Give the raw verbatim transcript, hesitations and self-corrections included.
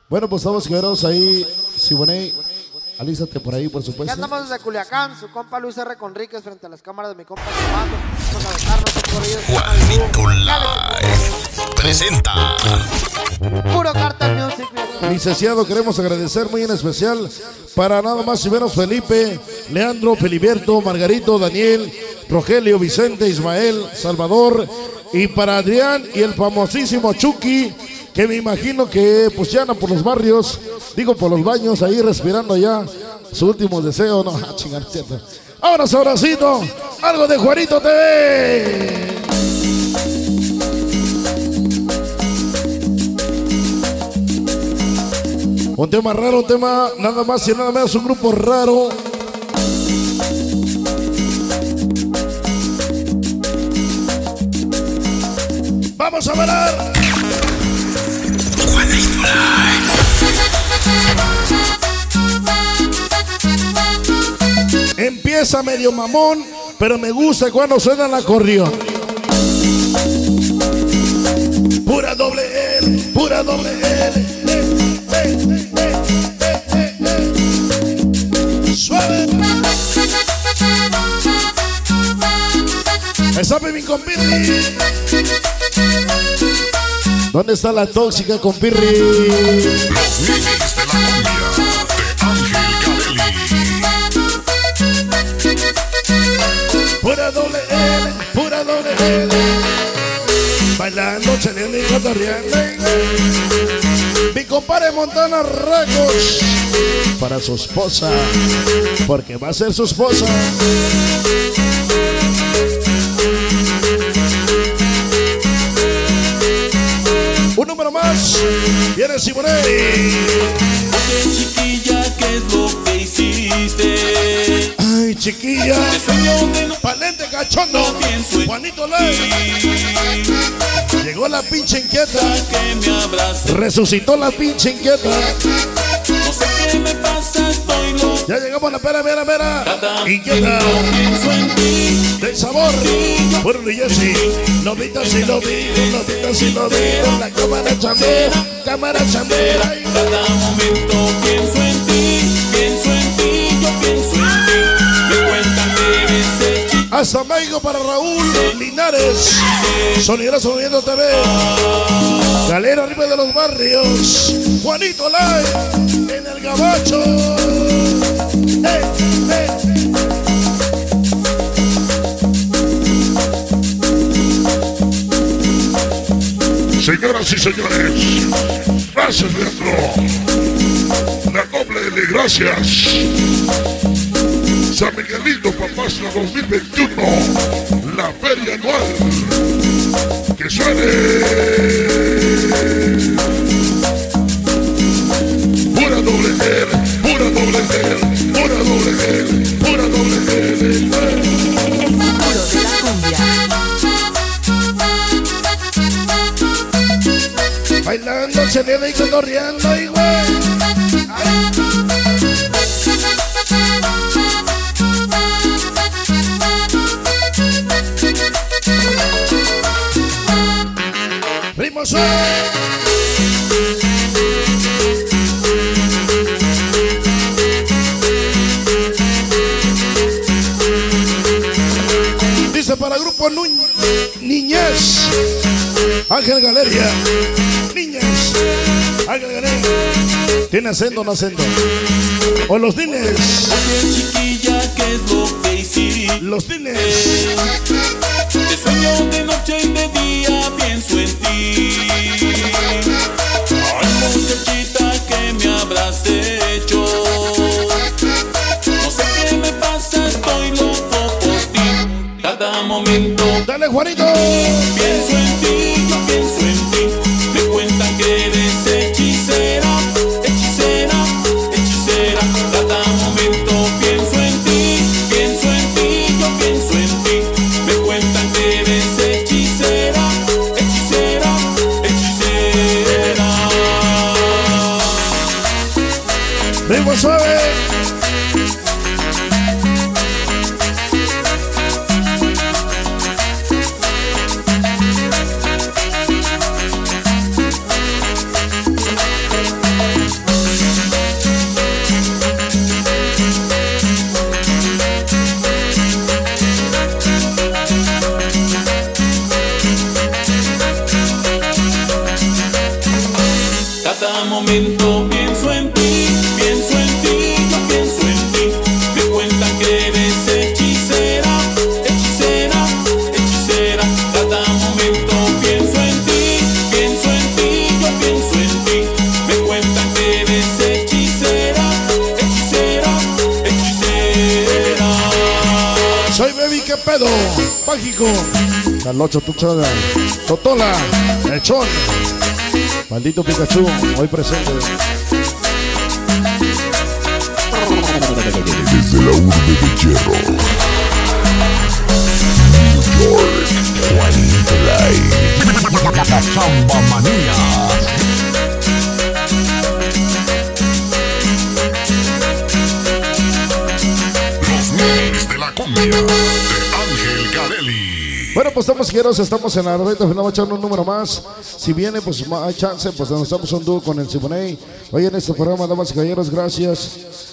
Bueno, pues estamos quedados ahí. Siboney, alízate por ahí, por supuesto. Ya andamos desde Culiacán, su compa Luis R. Conríquez frente a las cámaras de mi compa Tomando. Juanito Live presenta Puro Cartel Music. Licenciado, queremos agradecer muy en especial para nada más y menos Felipe, Leandro, Feliberto, Margarito, Daniel, Rogelio, Vicente, Ismael, Salvador, y para Adrián y el famosísimo Chucky, que me imagino que pues ya andan por los barrios, digo por los baños, ahí respirando ya su último deseo. No, ah, chingar, cierto. Ahora, sabrosito, algo de Juanito T V. Un tema raro, un tema nada más y nada menos, un grupo raro. Vamos a bailar. Juanito Live. Empieza medio mamón, pero me gusta cuando suena el acordeón. Pura doble L, pura doble L. Suave. Esa mi compirri. ¿Dónde está la tóxica compirri? Los Ninis de la cumbia de Ángel Garelli. Pura doble L, pura doble L. Bailando, chaleando y cotorreando. Mi compadre Montana Racos para su esposa, porque va a ser su esposa. Un número más, viene Siboney. Oye, chiquilla, ¿qué es lo que hiciste? Ay, chiquilla, Te sueño de no Palente cachondo, pienso en Juanito Live. Llegó la pinche inquieta, que me abraces. resucitó la pinche inquieta. No sé qué me pasa, estoy loco. Ya llegamos a la pera, pera, pera. Cada Inquieta, momento pienso en ti. del sabor, por Jessy. Lo vito si lo digo, lo vito si lo digo. La cámara chambea, cámara chambea. Cada momento pienso en ti. Pienso en ti, yo pienso en ti. Me cuentan que eres el chico. Hasta México para Raúl Linares. Sonidazo Moviendo T V. Galera arriba de los barrios. Juanito Live en el Gabacho. ¡Eh, eh! Señoras y señores, gracias Leandro. La doble de gracias. San Miguelito Papastra dos mil veintiuno, la feria anual. Que suene. Pura doble L, pura doble L, pura doble L, pura doble L. El futuro de la cumbia. Bailando, cheleando y cotorreando y güey. Ritmo suave. Dice para Grupo Nu Niñez, Ángel Galeria. Niñez, Ángel Galeria. ¿Tiene acento o no acento? O los Nines. Oye, chiquilla, ¿qué es lo que hiciste? Los Nines. Te sueño de noche y de día, pienso en ti. Ay, muchachita, que me habrás hecho. No sé qué me pasa, estoy loco por ti. Cada momento Dale, Juanito. pienso en ti, yo pienso en ti. Me cuentan que eres hechicera, hechicera, hechicera. Cada momento pienso en ti, pienso en ti, yo pienso en ti. Me cuentan que eres hechicera, Mágico, Calocho Tuchada, Totola, Echón, Maldito Pikachu, hoy presente. Desde la urbe de hierro, New York, Juanito Live, la Chamba Manía. Los Mix de la cumbia de Ángel Garelli. Bueno, pues estamos quieros, estamos en la reta final, vamos a echar un número más. Si viene, pues hay chance, pues nos damos un dúo con el Siboney. Hoy en este programa, damas y caballeros, gracias.